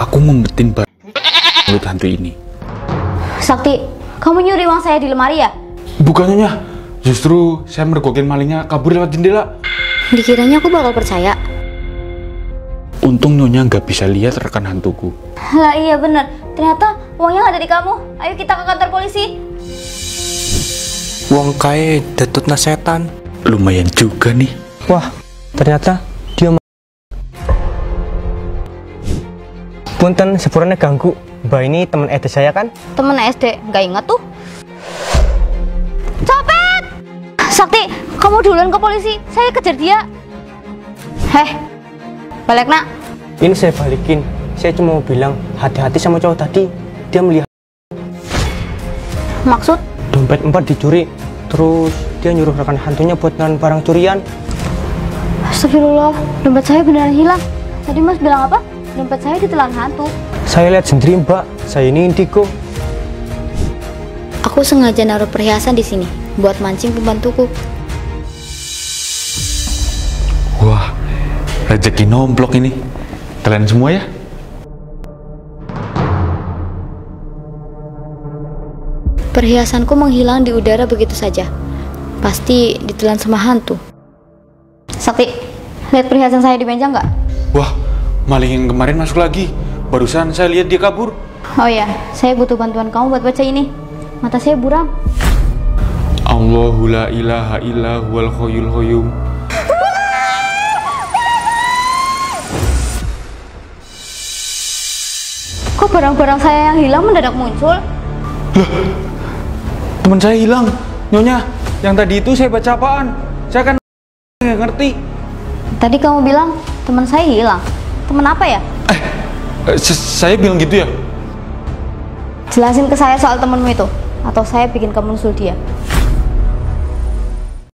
Aku ngumpetin mulut hantu ini. Sakti, kamu nyuri uang saya di lemari ya? Bukan Nyonya, justru saya mergokin malingnya kabur lewat jendela. Dikiranya aku bakal percaya. Untung Nyonya nggak bisa lihat rekan hantuku. Lah iya bener, ternyata uangnya ada di kamu. Ayo kita ke kantor polisi. Wong kae datutna setan. Lumayan juga nih. Wah, ternyata dia Punten, sepurane ganggu. Mbak ini teman SD saya kan? Temen SD, nggak inget tuh. Copet! Sakti, kamu duluan ke polisi. Saya kejar dia. Heh, balik nak. Ini saya balikin. Saya cuma mau bilang hati-hati sama cowok tadi. Dia melihat Maksud? dompet 4 dicuri. Terus dia nyuruh rekan hantunya buat nahan barang curian. Astagfirullah, dompet saya beneran hilang. Tadi mas bilang apa? Dompet saya ditelan hantu. Saya lihat sendiri Mbak. Saya ini indigo. Aku sengaja naruh perhiasan di sini buat mancing pembantuku. Wah, rezeki nomplok ini. Kalian semua ya? Perhiasanku menghilang di udara begitu saja. Pasti ditelan sama hantu. Sakti, lihat perhiasan saya di meja nggak? Wah, maling yang kemarin masuk lagi. Barusan saya lihat dia kabur. Oh ya, saya butuh bantuan kamu buat baca ini. Mata saya buram. Allahu la ilaha illa huwal hayyul qayyum. Kok barang-barang saya yang hilang mendadak muncul? Teman saya hilang. Nyonya, yang tadi itu saya baca apaan? Saya kan nggak ngerti. Tadi kamu bilang teman saya hilang. Teman apa ya? Saya bilang gitu ya? Jelasin ke saya soal temenmu itu, atau saya bikin kamu nusul dia.